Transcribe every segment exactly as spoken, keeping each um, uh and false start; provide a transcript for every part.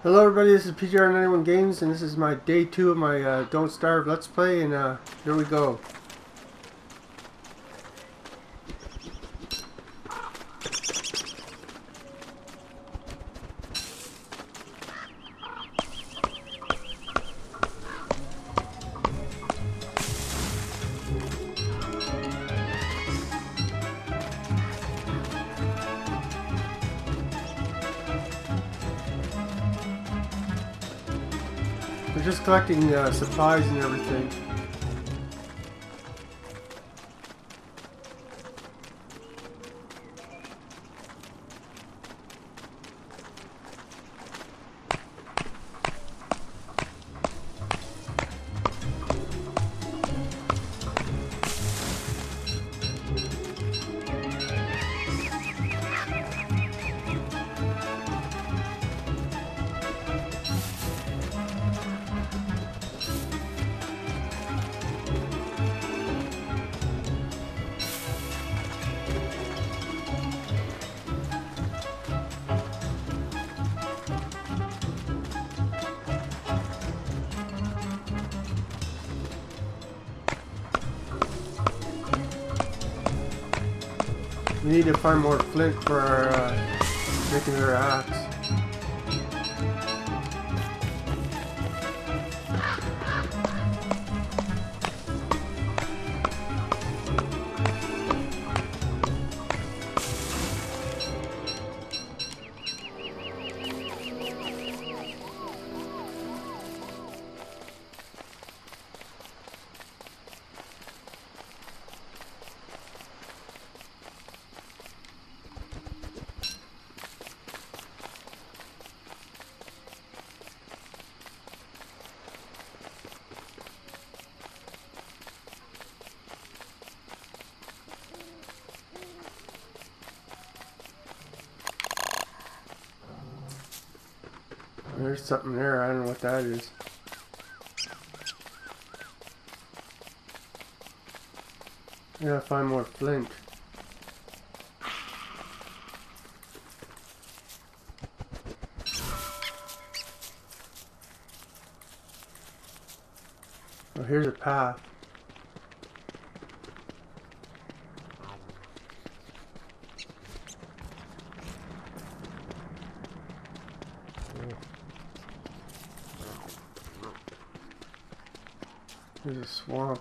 Hello everybody, this is P G R ninety-one Games, and this is my day two of my uh, Don't Starve Let's Play, and uh, here we go. We're just collecting uh, supplies and everything. We need to find more flint for our, uh, making our axe. There's something there, I don't know what that is. I gotta find more flint. Oh, here's a path. There's a swamp.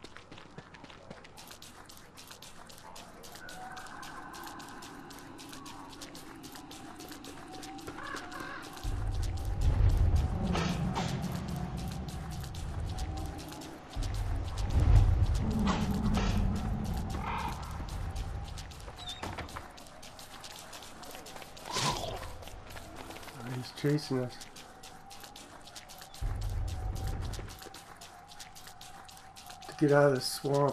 He's chasing us. To get out of the swamp.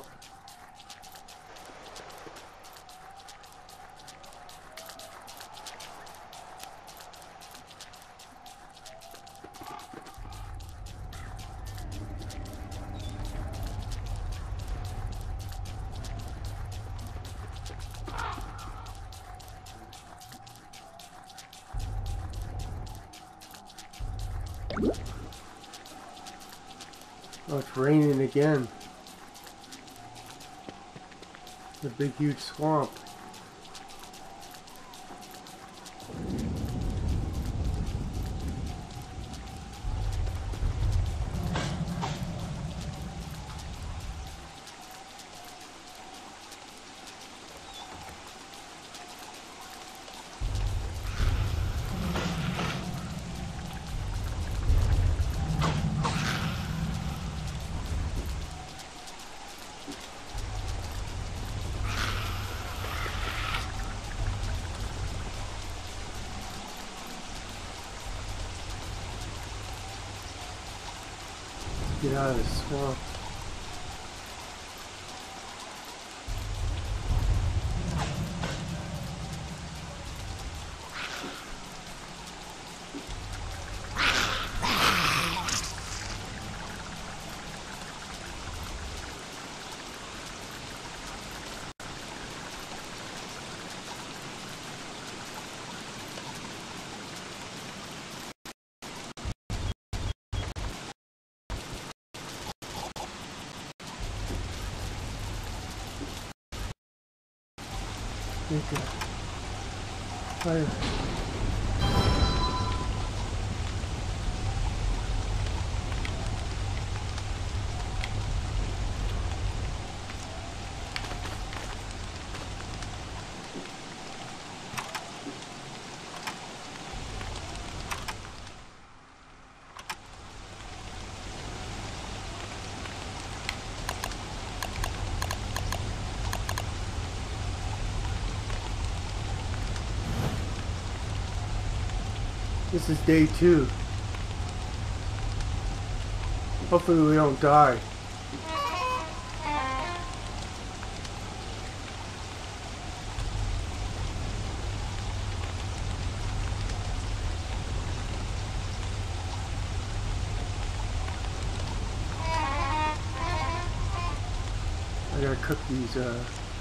Oh, it's raining again. The big huge swamp. Get out of the swamp. Make a fire. This is day two. Hopefully we don't die. I gotta cook these uh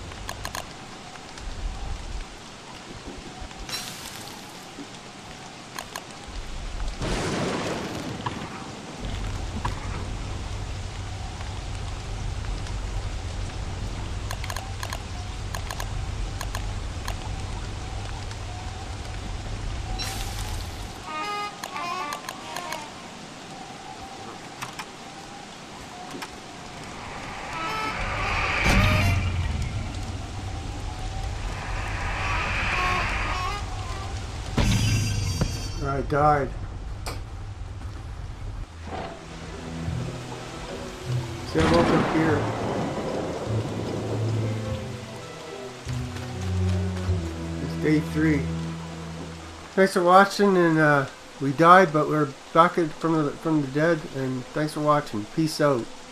I died. See, I'm over here. It's day three. Thanks for watching, and uh, we died, but we're back from the from the dead. And thanks for watching. Peace out.